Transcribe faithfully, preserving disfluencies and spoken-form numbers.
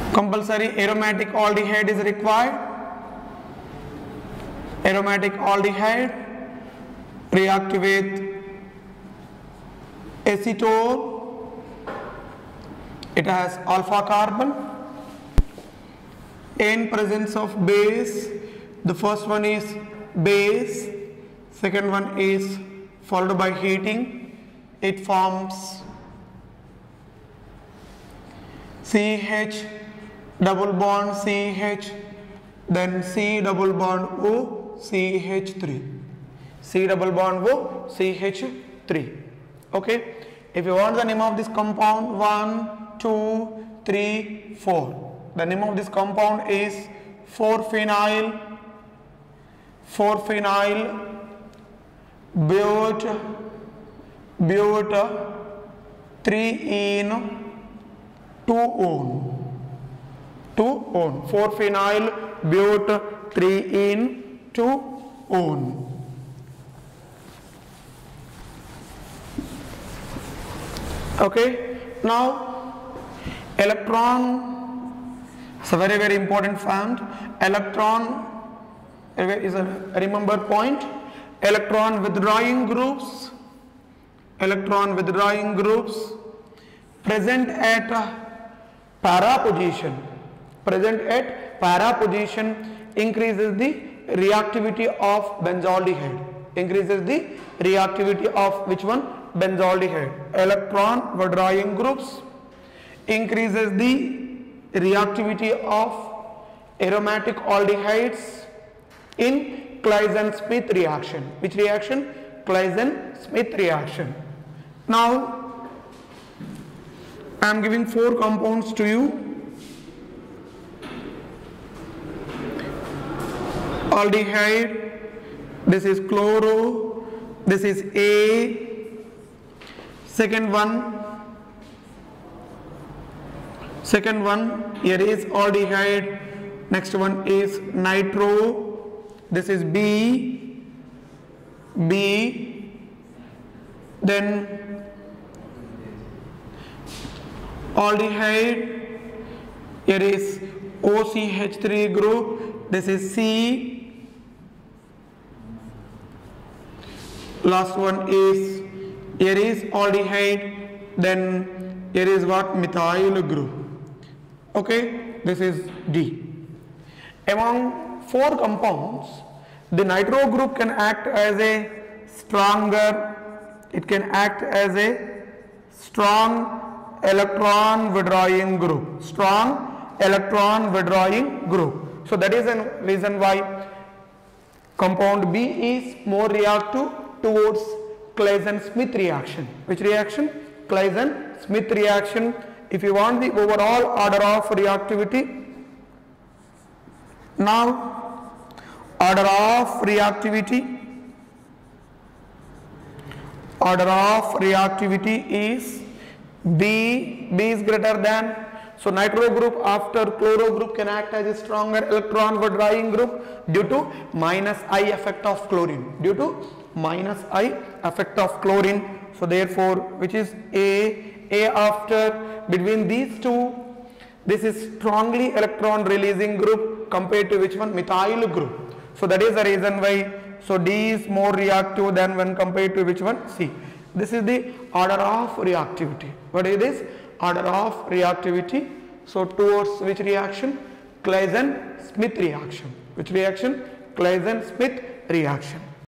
Compulsory aromatic aldehyde is required. Aromatic aldehyde react with acetone. It has alpha carbon. In presence of base, the first one is base, second one is followed by heating. It forms C H double bond C H, then C double bond O C H three, C double bond O C H three. Okay, if you want the name of this compound, one, two, three, four. The name of this compound is four phenyl four phenyl bute bute three ene two one. two one. four phenyl bute three ene two one. Okay, now electron is a very very important fact. Electron is a remember point. Electron withdrawing groups, electron withdrawing groups present at para position, present at para position increases the reactivity of benzaldehyde, increases the reactivity of which one? Benzaldehyde. Electron withdrawing groups increases the reactivity of aromatic aldehydes in Claisen-Schmidt reaction. Which reaction? Claisen-Schmidt reaction. Now I am giving four compounds to you. Aldehyde, this is chloro, this is A. Second one, second one here is aldehyde. Next one is nitro, this is B, B. Then aldehyde, here is O C H three group, this is C. Last one is, here is aldehyde, then here is what? Methyl group. Okay, this is D. Among four compounds, the nitro group can act as a stronger, it can act as a strong electron withdrawing group, strong electron withdrawing group. So that is a reason why compound B is more reactive towards Claisen-Schmidt reaction. Which reaction? Claisen-Schmidt reaction. If you want the overall order of reactivity, now order of reactivity, order of reactivity is B, B is greater than, so nitro group after chloro group can act as a stronger electron withdrawing group due to minus I effect of chlorine, due to minus I effect of chlorine. So therefore, which is A, A after, between these two, this is strongly electron releasing group compared to which one? Methyl group. So that is the reason why, so D is more reactive than when compared to which one? C. This is the order of reactivity. What is this? Order of reactivity. So towards which reaction? Claisen-Schmidt reaction. Which reaction? Claisen-Schmidt reaction.